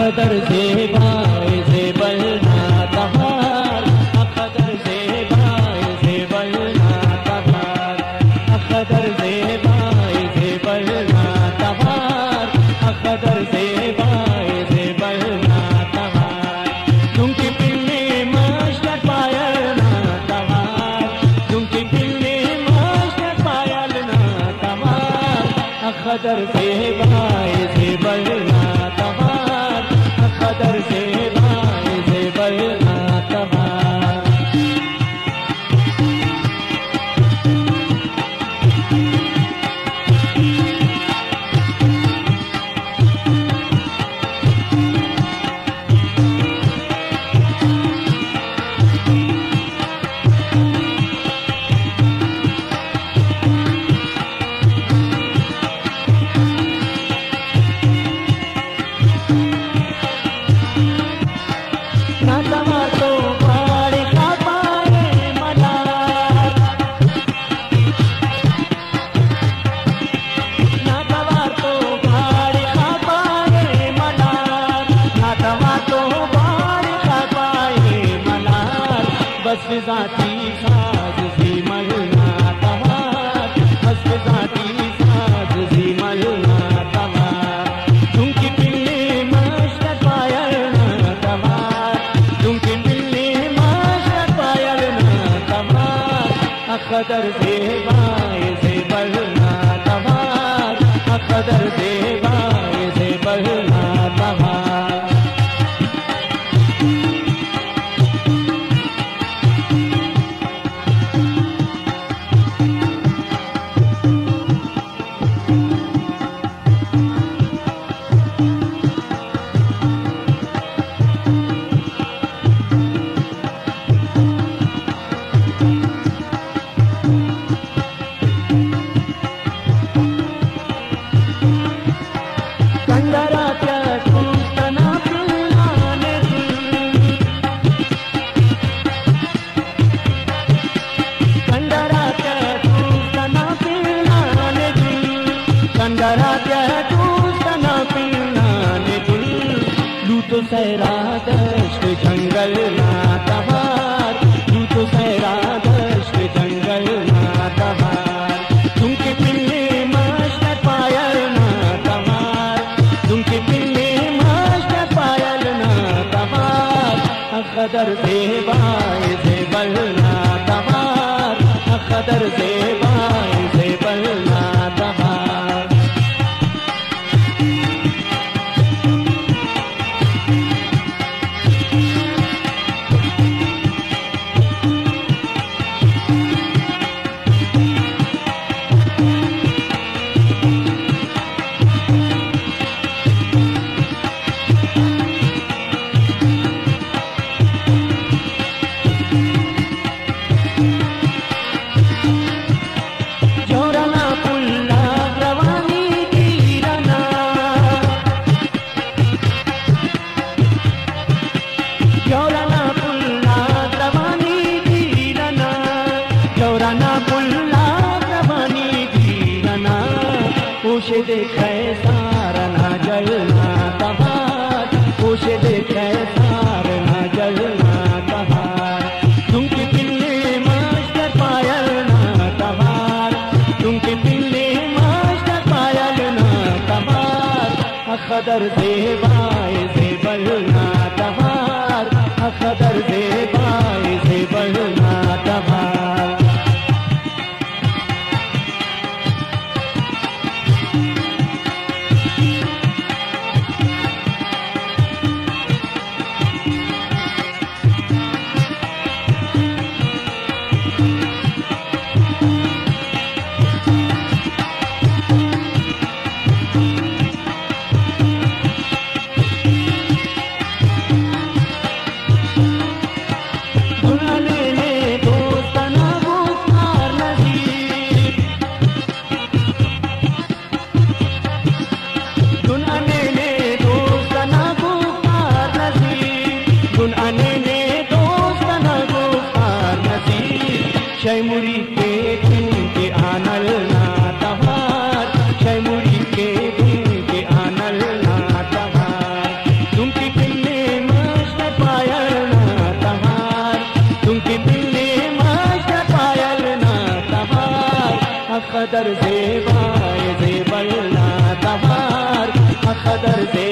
अखदर से बाय से बलना तहार, अखदर से बाय से बलना तहार, अखदर से बाय से बलना तहार, अखदर से बाय से बलना तहार। तुमकी पिल्ली मस्तर पायल ना तहार, तुमकी पिल्ली मस्तर पायल ना तहार, अखदर से बाय से बलना तहार, अखदर से बाय से बलना तहार। ना तमार तो बाड़ी खा पाए मलार, ना तमार तो बाड़ी खा पाए मलार, ना तमार तो बाड़ी खा पाए मलार। बस जाती साज सी मलना तमार, बस जाती साज सी मलना तमार। तुमकी पिल्ली मस्तर पायल ना तमार, तुमकी पिल्ली मस्तर पायल ना तमार, अखदर से बाय से बलना तमार, अखदर से बाय से बलना तमार। कंडराच्या तूस्तना पिल्लाने दिल, कंडराच्या तूस्तना पिल्लाने दिल, कंडराच्या तूस्तना पिल्लाने दिल। लूटो सहरा दश्त जंगल ना तहार, लूटो सहरा दश्त जंगल ना तहार। तुमकी पिल्ली मस्तर पायल ना तहार, तुमकी पिल्ली मस्तर पायल ना तहार, अखदर से बाय से बलना तहार, अखदर से बाय से बलना तहार। जोराना पुल्ला रवानी गिरना, जोराना पुल्ला रवानी गिरना, जोराना पुल्ला रवानी गिरना। उसे देखे सारना जलना तहार, उसे देखे सारना जलना तहार। तुमकी पिल्ली मस्तर पायल ना तहार, तुमकी पिल्ली मस्तर पायल ना तहार, अखदर से बाय से बलना तहार, अखदर से बाय से बलना तहार। शैमुरी के धुन के आनल ना तहार, शैमुरी के धुन के आनल ना तहार। तुम झुमकी बिल्ली मस्त पायल ना तहार अखदर जेबाए जेबल ना तहार अखदर